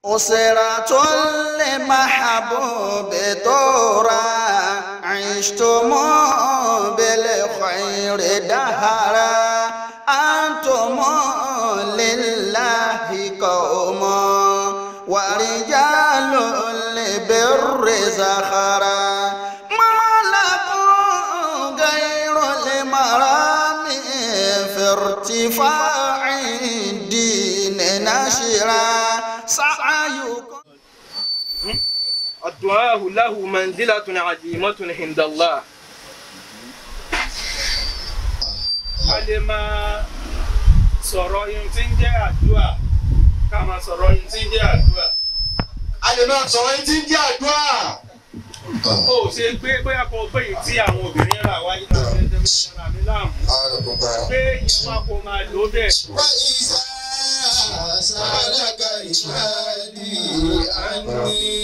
أسرة لمحبوب ترى عشتم بالخير دهرا أنتم لله قوم ورجال لبر زخرا ما لكم غير المرام في ارتفاع الدين نشرا سعيكم الدعاء له منزلة عظيمة عند الله. a lè máa sọ̀rọ̀ yín tí ń jẹ́ àdúrà ká máa sọ̀rọ̀ yín tí ń jẹ́ àdúrà. A lè máa sọ̀rọ̀ yín tí ń jẹ́ àdúrà. Ó ṣe pé bóyá kò pé yìí tí àwọn obìnrin rà wáyé náà ṣe ń tẹ́lẹ̀ sára mi láàmú. Pé yẹn wá kó máa lò ó bẹ́ẹ̀. سألك عبادي عني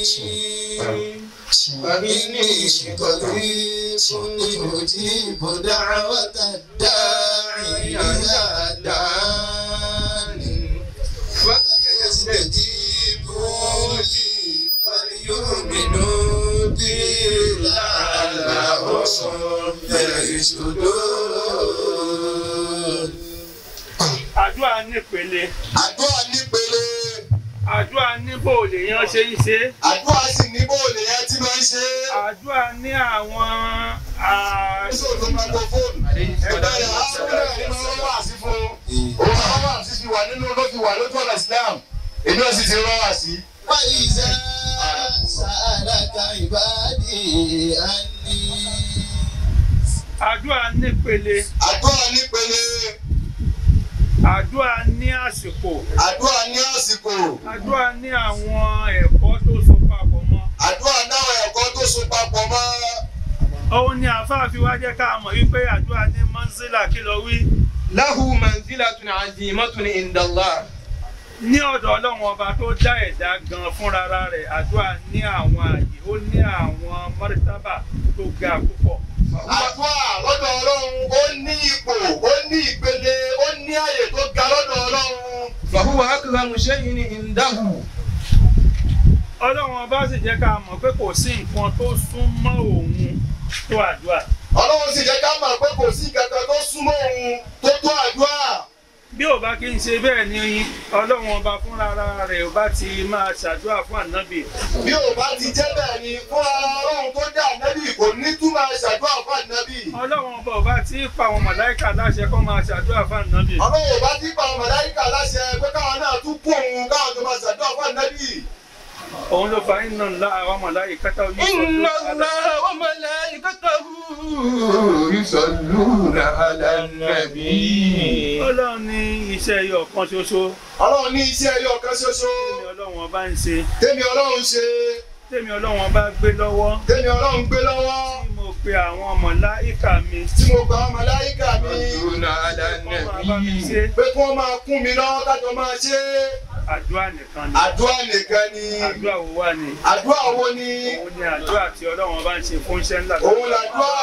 فإني قريب أجيب دعوة الداعي إذا دعاني فليستجيبوا لي وليؤمنوا بي لعلهم يرشدون. Àdúrà nípele. Àdúrà nípele. Àdúrà ní bó lèèyàn ṣe ń ṣe. Àdúrà sì ní bó lèèyàn ti máa ń ṣe. Àdúrà ní àwọn Ìṣòro microphone. Ẹgbẹ́ rẹ̀ áwùrẹ́ ni wọ́n wà sí fún. Òun máa wà sí fi wà nínú ló fi wà lójú ọ̀nà Islam. Èmi ò sì ti rán wà sí. Wáyíṣẹ́ sàdákà ìbádì àní. àdúrà nípele. Àdúrà nípele. Àdúrà ní àsìkò. Àdúrà ní àsìkò. Àdúrà ní àwọn ẹ̀kọ́ tó so papọ̀ mọ́. Àdúrà náà ẹ̀kọ́ tó so papọ̀ mọ́. Òun ni àfáà fi wá jẹ́ ká mọ̀ wípé àdúrà ní manzila kí ló wí. Lahu manzilatun azimatun inda Allah. Ní ọ̀dọ̀ Ọlọ́run ọba tó dá ẹ̀dá gan fúnra rẹ̀, àdúrà ní àwọn àyè, ó ní àwọn mọ́rítàbà tó ga púpọ̀. Àdúrà lọ́dọ̀ Ọlọ́run ó ní ipò, ó ní ìpele, ó ní àyè tó ga lọ́dọ̀ Ọlọ́run. Fahuwa akramu shay'in indahu. Ọlọ́run ọba sì jẹ́ ká mọ̀ pé kò sí nǹkan tó súnmọ́ òun tó àdúrà. Ọlọ́run sì jẹ́ ká mọ̀ pé kò sí kankan tó súnmọ́ òun tó tó àdúrà. Bí ò bá kí n ṣe bẹ́ẹ̀ ni Ọlọ́run ọba fúnra rẹ̀ ò bá ti máa ṣàdúrà fún ànábì. Bí ò bá ti jẹ́ bẹ́ẹ̀ ni fún Ọlọ́run tó dá ànábì kò ní tún máa ṣàdúrà fún ànábì. Ọlọ́run ọba ò bá ti pa àwọn màláíkà láṣẹ kó máa ṣàdúrà fún ànábì. Ọlọ́run ò bá ti pa àwọn màláíkà láṣẹ pé káwọn náà tún kú òun káwọn tó máa ṣàdúrà fún ànábì. Òun ló fa inna Allaha wa malaikatahu Inna Allaha wa malaikatahu yusalluna ala nabi. Ọlọ́run ní iṣẹ́ ẹyọ kan ṣoṣo. Ọlọ́run ní iṣẹ́ ẹyọ kan ṣoṣo. Tèmi Ọlọ́run ọba ń ṣe. Tèmi Ọlọ́run ṣe. Tèmi Ọlọ́run ọba gbé lọ́wọ́. Tèmi Ọlọ́run gbé lọ́wọ́. Tí mo pe àwọn màláíkà mi. Tí mo gba àwọn màláíkà mi. Yusalluna ala nabi. Pé kí wọ́n máa kún mi lọ́wọ́ kájọ máa ṣe. Àdúrà nìkan ni. Àdúrà nìkan ni. Àdúrà wo wà ní? Àdúrà wo ni? Òun ni àdúrà tí Ọlọ́run ọba ń ṣe fún iṣẹ́ ńlá. Òun làdúrà.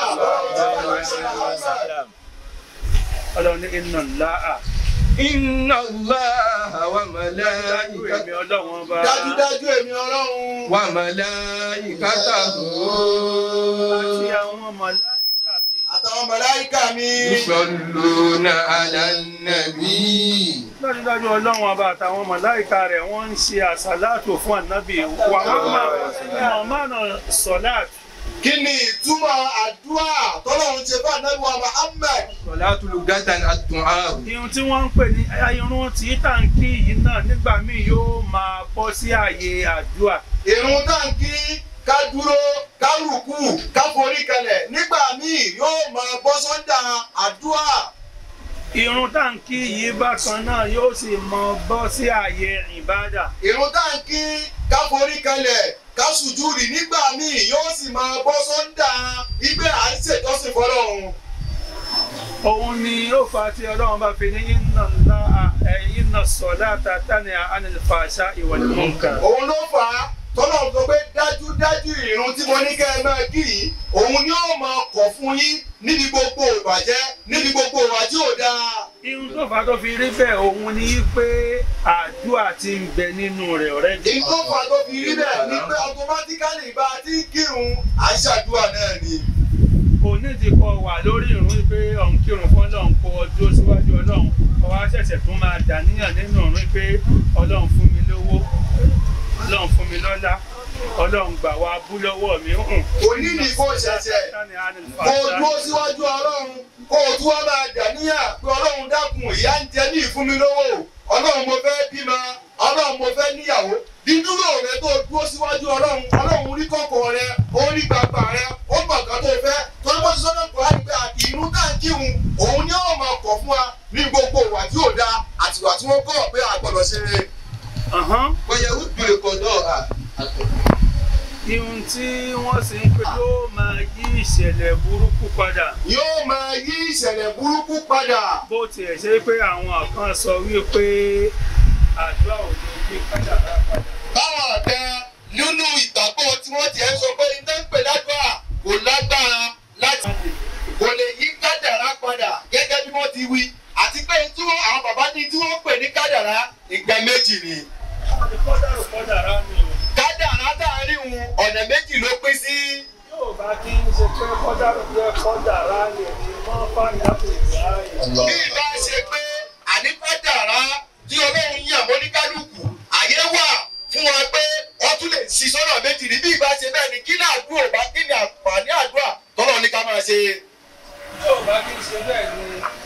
Ọlọ́run ní inna Allaha. Inna Allaha wa Dájú èmi malaikatahu Ọlọ́run ọba. Dájúdájú èmi Ọlọ́run. wa malaikatahu Àti àwọn màláíkà mi. Àtàwọn màláíkà mi. yusalluna ala nabi. Dájúdájú Ọlọ́run ọba àtàwọn màláíkà rẹ̀ wọ́n ń ṣe àsàlátù fún ànábì. Wà á máa sọ̀láàtù. Kí ni ìtumọ̀ àdúrà tọ́lọ́run ṣe fún ànábì wa Muhammad? Salatu lugatan ad-du'a. Irun tí wọ́n ń pè ní irun tí tàǹkì yìí náà nígbà míì yóò máa bọ́ sí ààyè àdúrà. Ìrun táǹkì ká dúró ká rùkú ká forí kalẹ̀ nígbà míì yóò máa bọ́ sọ́dà àdúrà. Irun tàǹkì yìí bákan náà yóò sì máa bọ́ sí ààyè ìbádà. Ìrun táǹkì ká forí kalẹ̀ ká sùjúdì nígbà míì yóò sì máa bọ́ sọ́dà ibẹ̀ à ń ṣèjọ́sìn fọ́lọ́run. Òun ni ó fa tí Ọlọ́run bá fi ní inna as-salata tanha 'anil fahsha'i wal munkar. Òun ló fà á tọ́lọ́run sọ pé dájúdájú ìrun tí mo ní kẹ́ ẹ máa kí yìí òun ni ó máa kọ̀ fún yín níbi gbogbo ìbàjẹ́ níbi gbogbo ìwà tí ò dáa. ihun tó fà tó fi rí bẹ́ẹ̀ òun ni pé àdúrà ti ń bẹ nínú rẹ̀ ọ̀rẹ́ jẹ́. Ihun tó fà tó fi rí bẹ́ẹ̀ ni pé automatically bá a ti ń kírun à ń ṣàdúrà náà ni. Kò ní ti kọ wà lórí ìrun pé ọ̀hún kírun fún Ọlọ́run kó ọdún síwájú Ọlọ́run kó wá ṣẹ̀ṣẹ̀ tún máa dàníyàn nínú ìrun pé Ọlọ́run fún mi lówó Ọlọ́run fún mi lọ́lá Ọlọ́run gbà wá bú lọ́wọ́ mi. Òní ni kò ṣẹ̀ṣẹ̀ kó o dúró síwájú Ọlọ́run kó o tún wá máa dàníyàn pé Ọlọ́run dákun ìyá ń jẹ ní ìfún mi lówó Ọlọ́run mo fẹ́ bímọ Ọlọ́run mo fẹ́ níyàwó dídúró rẹ tó dúró síwájú Ọlọ́run Ọlọ́run rí kọ̀kọ̀ rẹ ó rí gbàgbà rẹ ó mọ̀ nǹkan tó fẹ́ torí bó ti sọ́nà kó láti pé ìrun tá à ń kírun òun ni ó máa kọ̀ fún wa ní gbogbo ìwà tí ò dáa àti ìwà tí wọ́n kọ̀ pé a gbọ́dọ̀ ṣe rere. Bóyá ó gbé kọ̀dọ̀ ihun tí wọ́n sì ń pè yóò máa yí ìṣẹ̀lẹ̀ burúkú padà. Yóò máa yí ìṣẹ̀lẹ̀ burúkú padà. Bó tiẹ̀ ṣe pé àwọn kan sọ wípé àdúrà ò lè yí kádàrá padà. Báwọn àtẹ nínú ìgbàgbọ́ tí wọ́n ti ẹ̀ ń sọ pé iná ń pè ládùúrà kò lágbára láti kò lè yí kádàrá padà gẹ́gẹ́ bí wọ́n ti wí àti pé tí àwọn bàbá ní tí wọ́n pè ní kádàrá ìgbà méjì ni. Kádàrá ni o. Kádàrá dárí wọn ọ̀nà méjì ló pín sí. Yóò bá kí n ṣe pé kádàrá ni wọ́n bá yàtọ̀ ìgbà yẹn. Bí ìbá ṣe pé àní kádàrá tí Ọlọ́run yàn mọ́ ní kálukú àyè wà fún wa pé wọ́n tún lè ṣí sọ́nà méjì ní bí ìbá ṣe bẹ́ẹ̀ ni kí ní àdúrà bá kí ní àǹfààní àdúrà tọ́lọ̀ ní ká máa ṣe. Yóò bá kí n ṣe bẹ́ẹ̀ ni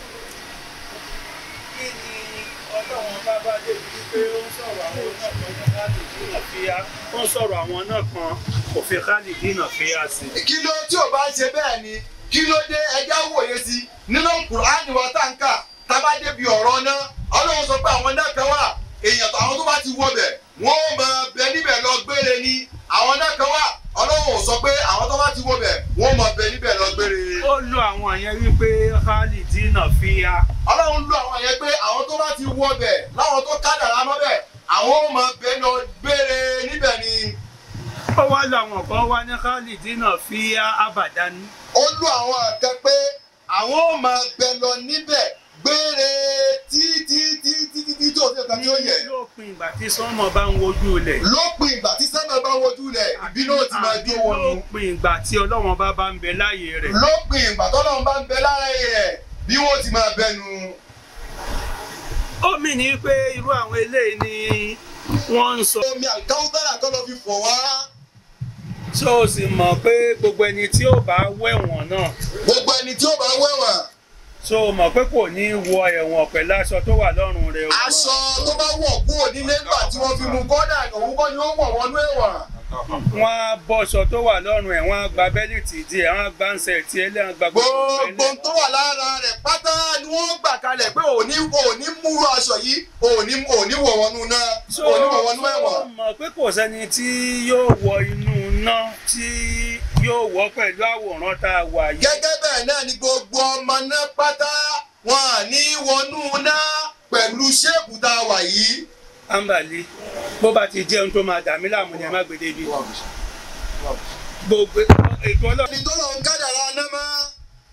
kí ni Ọlọ́run bá dé bíi pé ó ń sọ̀rọ̀ àwọn onákan láti dínà fíyà ó ń sọ̀rọ̀ àwọn náà kan kò fi káàdì dínà fíyà sí. Kí ló tí ò bá ṣe bẹ́ẹ̀ ni kí ló dé ẹjá wòye sí nínú Kùránì wa táǹkà tá bá débi ọ̀rọ̀ náà Ọlọ́run sọ pé àwọn náà kan wà èèyàn àwọn tó bá ti wọ bẹ̀ wọ́n ó máa bẹ níbẹ̀ lọ gbére ni àwọn náà kan wà Ọlọ́run sọ pé àwọn tó bá ti wọ bẹ̀ wọ́n ó máa bẹ níbẹ̀ lọ gbére. Ó lo àwọn yẹn wípé káàdì dínà fíyà. Ọlọ́run lo àwọn yẹn pé àwọn tó bá ti wọ bẹ̀ láwọn tó kádàrá mọ́ bẹ̀ àwọn ó máa bẹ lọ gbére níbẹ̀ ni. Ó wá lo àwọn kan wá ní káàdì dínà fíyà àbàdàn. Ó lo àwọn àkàn pé àwọn ó máa bẹ lọ níbẹ̀ gbére títí tó ṣe kan tí ó yẹ. Lópin ìgbà tí sọ́mọ bá ń wojú ilẹ̀. Lópin ìgbà tí sọ́mọ bá ń wojú ilẹ̀ ìbínú ó ti máa jó wọn nù. Lópin ìgbà tí Ọlọ́run bá ń bẹ láàyè rẹ̀. Lópin ìgbà tọ́lọ́run bá ń bẹ láàyè rẹ̀ bí wọ́n ti máa bẹnu. Ó mì ní pé irú àwọn eléyìí ni wọ́n ń sọ. Omi àkáwúbẹ́rà kọ́ lọ fi fọ̀ wá. Ṣé o sì mọ̀ pé gbogbo ẹni tí ó bá wẹ̀wọ̀n náà. Gbogbo ẹni tí ó bá wẹ̀wọ̀n. Ṣé o mọ̀ pé kò ní wọ ẹ̀wọ̀n pẹ̀lú aṣọ tó wà lọ́rùn rẹ̀ o. Aṣọ tó bá wọ̀ kúrò nílé nígbà tí wọ́n fi mú kọ́dà òun kọ́ ni ó wọ̀ wọnú ẹ̀wọ̀n. Wọ́n á bọ́ṣọ tó wà lọ́rùn ẹ̀ wọ́n á gba bẹ́líìtì díẹ̀ wọ́n á gba ń sẹ̀ tí ẹlẹ́yìn gba gbogbo tó wà lára rẹ̀ pátá ni wọ́n gbà kalẹ̀ pé òní múrú aṣọ yìí òní wọ̀ wọnú náà òní wọ̀ wọnú ẹ̀wọ̀n. Ṣé o mọ̀ pé kò sẹ́ni tí yóò wọ inú náà tí yóò wọ pẹ̀lú àwòrán tá a wà yìí. Gẹ́gẹ́ bẹ́ẹ̀ náà ni gbogbo ọmọ náà pátá wọn à ní wọnú náà pẹ̀lú ṣéèpù tá a wà yìí. Ambali bó bá ti jẹun tó máa dà mí láàmú ni ẹ má gbèdé bí. Gbogbo ètò Ọlọ́run. Ẹni tó lọ ń kádàrá náà máa.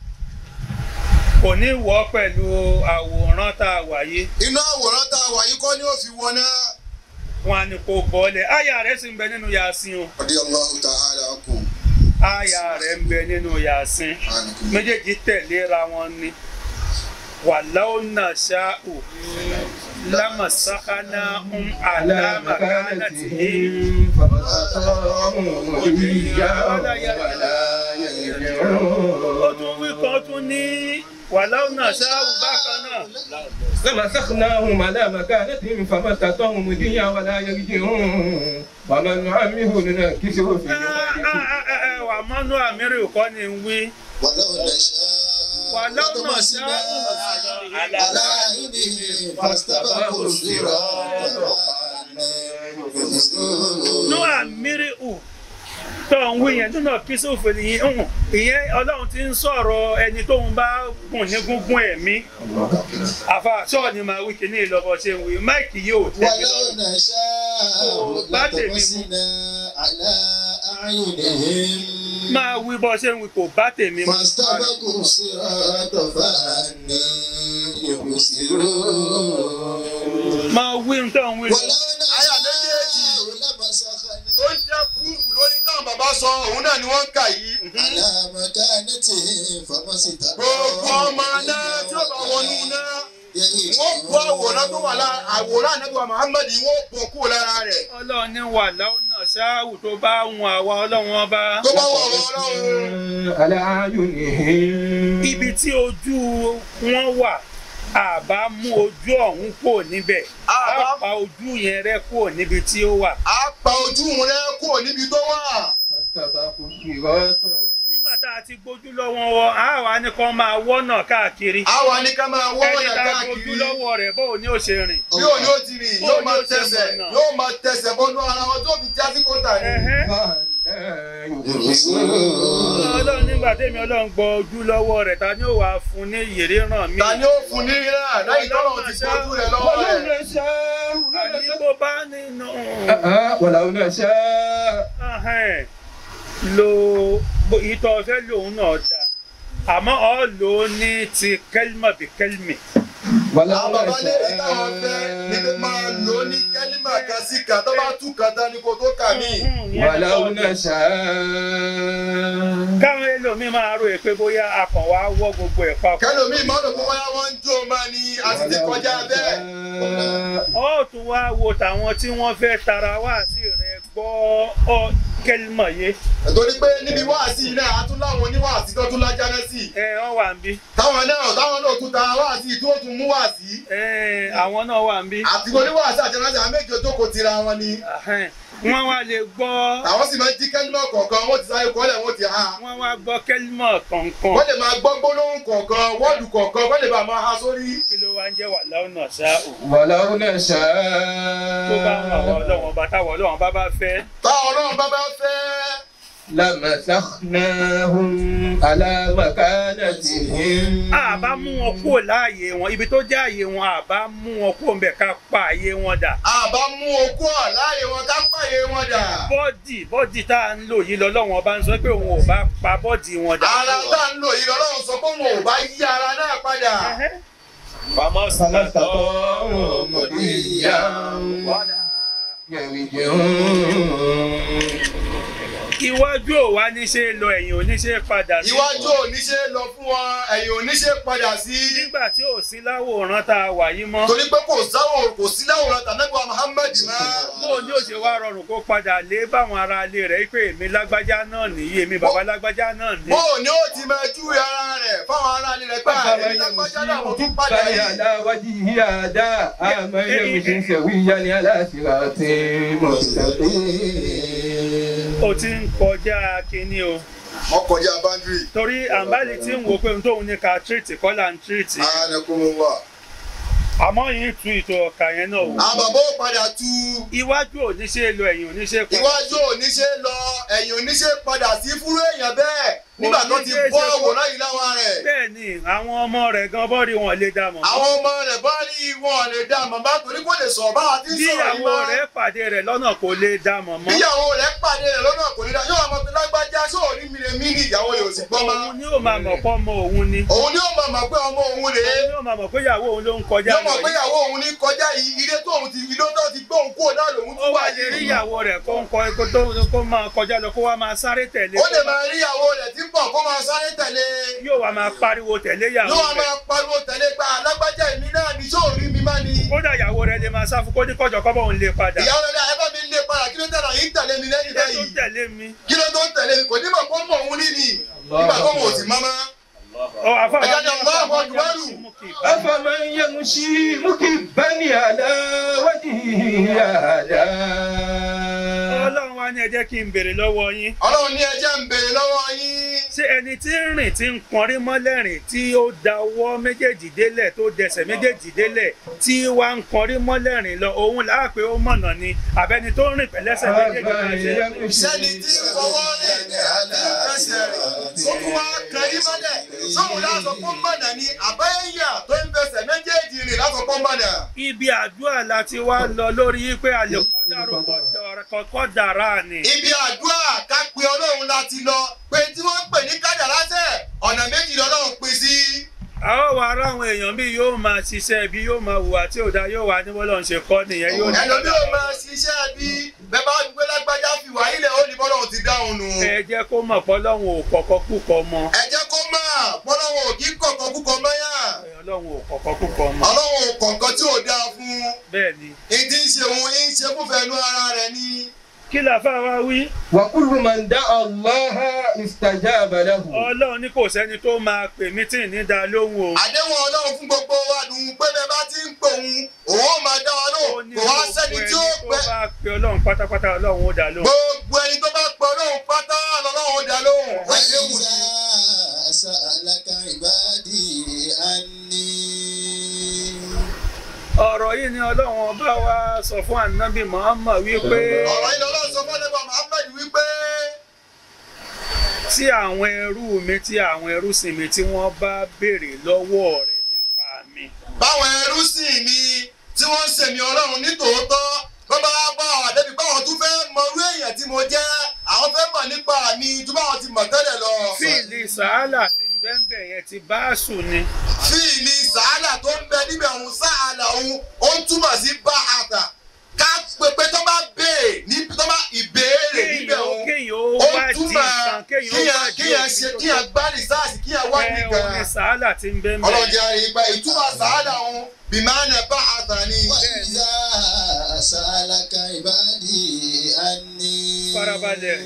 Kò ní wọ̀ pẹ̀lú àwòrán tá a wà yìí. Inú àwòrán tá a wà yìí kọ́ ni ó fi wọ náà. Wọ́n á ní kó bọ́ọ̀lẹ̀. Àyà rẹ̀ sì ń bẹ nínú Yasin o. Radiyallahu ta'ala ankum. Àyà rẹ̀ ń bẹ nínú Yasin. Méjèèjì tẹ̀léra wọn ni. Walau nasha'u lamasakhnahum ala makanatihim ó tún wí kan tún ní walau nasha'u bákan náà. لمسخناهم على مكانتهم فما استطاعوا مضيا ولا يرجعون ومن نعمره ننكسه في wà mọ́nú àmírì kọ́ ni ń wí. ولو نشاء على عينهم فاستبقوا الصراط nú àmírì tó ń wí yẹn nínú kí sófin yìí ìyẹn Ọlọ́run ti ń sọ̀rọ̀ ẹni tó ń bá gùn ní gúngún ẹ̀mí àfa sọ́ọ̀ ni màá wí kíní ìlọ́bọ̀ ṣe ń wí máìkì yóò tẹ̀ mí lọ́rùn. ولو نشاء لطمسنا على أعينهم máa wí bọ́ ṣe ń wí kò bá tèmi mu. فاستبقوا الصراط فأنى يبصرون máa wí nǹkan wí. ولو نشاء لمسخنا tó ń jẹ́ púùpù lórí táwọn bàbá sọ òun náà ni wọ́n ń kà yìí. على مكانتهم فما gbogbo ọmọ náà tí ó bá wọnú náà wọ́n bọ́ àwòrán tó wà lára àwòrán ànábì Muhammad wọ́n bọ̀ kúrò lára rẹ̀. ọlọ́run ní wà láwùnà ṣáàwù tó bá wọn àwa ọlọ́run ọba. tó bá wọ̀ wọ́n lọ́rùn. على أعينهم ibi tí ojú wọn wà àbá mú ojú ọ̀hún kò níbẹ̀ á pa ojú yẹn rẹ́ kò níbi tí ó wà. a pa ojú rẹ̀ kúrò níbi tó wà. فاستبقوا الصراط nígbà tá a ti gbójú lọ́wọ́ wọn á wà ní kán máa wọ́nà káàkiri. àwa ní ká máa wọ́ ẹni ọ̀nà tá a gbójú káàkiri. lọ́wọ́ rẹ̀ bóò ni ó ṣe rìn. bí òní ó ti rìn yóò máa tẹsẹ̀ bọ́nú ara wọn tó fi jásí kọ́tà ni. Ẹ̀hẹ́. ọlọ́run nígbà tèmi ọlọ́run gbọ́ ojú lọ́wọ́ rẹ̀ ta ni ó wàá fún ní ìyèrè ràn mí. ta ni ó fún ní rírà lẹ́yìn tọ́lọ̀ ti gbójú rẹ̀ lọ́wọ́ ولو rẹ̀. نشاء àní bó bá nínú. ولو نشاء Ẹ̀hẹ́n. lo ìtọ́ fẹ́ lòun náà dá àmọ́ ọ lò ó ní ti kẹ́límà bí kẹ́límì. ولو àwọn bàbá lè rí táwọn fẹ́ ní pé máa lò ó ní kẹ́límà kan sí kan tó bá tú kan tán ni kò tó kà mí. ولو نشاء káwọn ẹlòmíín máa rò pé bóyá akàn wá wọ́ gbogbo ẹ̀ papọ̀. kẹlòmíì máa lò pé bóyá wọ́n ń jó máa ní àti ti kọjá bẹ́ẹ̀. ó tún wá wo tàwọn tí wọ́n fẹ́ tara wá sí rẹ̀ gbọ́ ọ kẹ́límà yé. torí pé níbi wáàsí náà a tún láwọn oníwàásí tó tún lájá náà sí. ọ wà ń bí. táwọn náà tún ta wáàsí tó tún mú wáàsí. àwọn náà wà ń bí. àti oníwàásí àti ẹ̀rọ àti méjì tó kò tira wọn ni. wọ́n wá lè gbọ́. àwọn sì máa ń jí kẹ́límọ̀ kọ̀ọ̀kan wọ́n ti sáré kọ́lẹ̀ wọ́n ti há. wọ́n wá gbọ́ kẹ́límà kọ̀ọ̀kan. wọ́n lè máa gbọ́ gbólóhùn kọ̀ọ̀kan wọ́ọ̀dù kọ̀ọ̀kan wọ́n lè bá máa há sórí. kí ló wá ń jẹ́ wà láwùnà ṣáà ولو tó bá ń نشاء àwọn ọlọ́wọ́n ọba táwọn ọlọ́wọ́n bá fẹ́. táwọn ọlọ́run bá bá fẹ́. لمسخناهم على مكانتهم àbá mú wọn kúrò láàyè wọn ibi tó jẹ́ àyè wọn àbá mú wọn kúrò ń bẹ̀ ká pa àyè wọn dà. àbá mú okú ọ̀ láàyè wọn ká pààyè wọn dà. bọ́dì tá à ń lò yìí lọ́lọ́wọ́n ọba ń sọ pé òun ò bá pa bọ́dì wọn dà. ara tá ń lò yìí ọlọ́run sọ pé wọn ò bá yí ara náà padà. فما استطاعوا مضيا ولا يرجعون iwájú ò wá ní ṣe lọ ẹ̀yìn ò ní ṣe padà sí. iwájú ò ní ṣe lọ fún wọn ẹ̀yìn ò ní ṣe padà sí. nígbà tí ò sí láwòrán tá a wà yìí mọ́. torí pé kò sí láwòrán tànẹ́gbà Muhammad mọ́. bó ni ó ṣe wá rọrùn kó padà lé báwọn ará ilé rẹ̀ pé èmi lágbájá náà nìyí èmi bàbá lágbájá náà ní. bó ni ó ti máa júwe ara rẹ̀ fáwọn ará ilé rẹ̀ pé èmi lágbájá náà mo tún padà yìí. على وجهه أعداء أما يمشي سويا على صراط مستقيم ó ti ń kọjá kínní o. wọ́n kọjá báńdírì. torí àǹbálì tí ń wo pé ohun tóun ní ká tírìtì kọ́là ń tírìtì. ààrẹ̀kùnrin wà. àmọ́ yìí tu ìtò ọ̀kà yẹn náà wò. àwọn bàbá ò padà tú. iwájú ò ní ṣe lọ ẹ̀yìn ò ní ṣe padà. iwájú ò ní ṣe lọ ẹ̀yìn ò ní ṣe padà sí fúrú èèyàn bẹ́ẹ̀ nígbà tó ti bọ́ àwòrán yìí láwọn rẹ̀. bẹ́ẹ̀ ni àwọn ọmọ rẹ̀ gan bọ́ọ̀rì wọn lè dá mọ̀. àwọn ọmọ rẹ̀ bá rí wọn lè dá mọ̀ bá torí kò lè sọ̀rọ̀ báwa ti ń sọ̀rọ̀ yìí bíyàwó mọ́. rẹ̀ pàdé rẹ̀ lọ́nà kò lè dá mọ̀ mọ́. bíyàwó rẹ̀ pàdé rẹ̀ lọ́nà kò lè dá yóò máa fi lágbájá sóò ní mìíràn mí ní ìyàwó rẹ̀ ò sì gbọ́ mọ́. òun ni ó máa mọ̀ pọ́ ọmọ òun ni. òun ni ó máa mọ̀ pé ọmọ òun rèé. òun ni ó máa mọ̀ pé ìyàwó òun ló ń kọjá yóò mọ̀ lọ pé yìí. ìyàwó òun ní kọjá yìí ilé tóun ti ilé tó ti gbóhùn kúrò náà lòun ó tún wá wà lè rí yìí. ìyàwó rẹ̀ kó máa kọjá lọ kó wá máa sáré tẹ̀lé. ó lè máa rí ìyàwó rẹ̀ tí ń bọ̀ kó máa sáré tẹ̀lé. yóò wá máa pariwo tẹ̀lé ìyàwó yóò rẹ̀. máa pariwo tẹ̀lé gba alágbájá èmi náà ní sóò rí mi má ni. kódà ìyàwó rẹ̀ lè máa sá fún kó ní kọjọ kọ́bọ̀ òun lè padà. ìyàwó rẹ̀ ẹ bá mi lé padà kí ló tẹ̀lé yìí ń tẹ̀lé mi lẹ́yìn ilé tó báyìí. tẹ̀lé mi. kí ló tó ń tẹ̀lé mi kò ní mọ̀ kó mọ̀ òun ní ni nígbà tó mọ̀ òsì mọ́mọ́. ẹ̀jẹ̀ ni ọ̀gbọ́n àwọn ọ̀dùnmọ́rù. أفمن يمشي مكبا على وجهه أهدى ọlọ́run wá ní ẹ jẹ́ kí n béèrè lọ́wọ́ yín. ọlọ́run ní ẹjẹ́ ń béèrè lọ́wọ́ yín. ṣé ẹni tí ń rìn tí ń kọrí mọ́lẹ́rìn tí ó dawọ́ méjèèjì délẹ̀ tó dẹsẹ̀ méjèèjì délẹ̀ tí wá ń kọrí mọ́lẹ́rìn lọ òun láàpẹ́ ó mọ̀nà ni àbẹ́ni tó ń rìn pẹ̀lẹ́sẹ̀ méjèèjì máa ṣe. sẹ́ni tí ń fọwọ́ rẹ̀ tí ń fẹsẹ̀ rẹ̀ ó tún wá kẹrí mọ́lẹ̀ sóhun láṣọ fún mọ̀nà ni àbẹ́yà tó ń fẹsẹ̀ méjèèjì rìn láṣọ fún mọ̀nà. ibi àdúrà láti wá lọ lórí pé àlè kọ́kọ́ dára ni. ibi àdúrà ká pe ọlọ́run láti lọ pé tí wọ́n ń pè ní kádàrá sẹ̀ ọ̀nà méjì lọ́lọ́run pín sí. àwọn wà ráwọn èèyàn bí yóò máa ṣiṣẹ́ bí yóò máa hùwà tí ò dá yóò wà ní bọ́lọ̀ ń ṣe kọ́ nìyẹn yóò ní. ẹlòmí ò máa ṣiṣẹ́ bí bẹ́ẹ̀ bá gbé lágbájá fi wà ilẹ̀ ó ní bọ́lọ̀ ti dáhùn nù. ẹ jẹ́ kó mọ̀ pọ́lọ́hún ò kọ̀kọ́ kúkọ mọ́. ẹ jẹ́ kó mọ̀ pọ́lọ́hún ò kí kọ̀kọ́ kúkọ mọ́ yá. ọlọ́hun ò kọ̀kọ́ kúkọ mọ́. ọlọ́hun ò kọ̀kọ́ tí ò dáa fún. bẹ́ẹ̀ ni. ìdí ìṣe òun ń ṣe fúnfẹ́ inú ara rẹ̀ ni. kí làfà wá wí. وكل من دعا الله استجاب له. ọlọ́run ní kò sẹ́ni tó máa pè mí tí ì ní dá lóhùn o. àdéhùn ọlọ́run fún gbogbo wa dùn pé bẹ́ẹ̀ bá ti ń pè òun òun ó máa dá wa lóhùn kò wá sẹ́ni tí ó pẹ́. tó bá pe ọlọ́run pátápátá ọlọ́run ó dá lóhùn. gbogbo ẹni tó bá pè ọlọ́run pátá lọ́lọ́run ó dá lóhùn. وإذا سألك عبادي عني ọ̀rọ̀ yìí ni ọlọ́run ọba wa sọ fún ànábì Muhammad wípé ọ̀rọ̀ yìí lọ́lọ́run sọ fún ẹ̀dẹ́gbọ̀n Muhammad wípé tí àwọn ẹrú mi tí àwọn ẹrúsìn mi tí wọ́n bá béèrè lọ́wọ́ rẹ nípa mi. báwọn ẹrú sìn mi tí wọ́n ń sèmi ọlọ́run ní tòótọ́ wọ́n bá bá àwọn àdébí báwọn tún fẹ́ mọ irú èèyàn tí mo jẹ́ àwọn fẹ́ mọ̀ nípa mi ju báwọn ti mọ̀ tẹ́lẹ̀ lọ. fíìlì sàálà tí ń bẹ́ńbẹ̀ yẹn ti báàsù ni. fíìlì sàálà tó ń bẹ níbẹ̀ òun sàálà òun ó ń túmọ̀ sí bá àtà ká pépé tó bá béèrè níbi tó bá ìbéèrè níbẹ̀ òun ó ń túmọ̀ kíyàn gbá rìsáàsì kíyàn wá nìkan. orin sàálà tí ń bẹ́ńbẹ̀. ọlọ́jà ìgbà ìtumọ̀ sàálà òun bìmánà bá àtà ni. وإذا سألك عبادي عني farabalẹ̀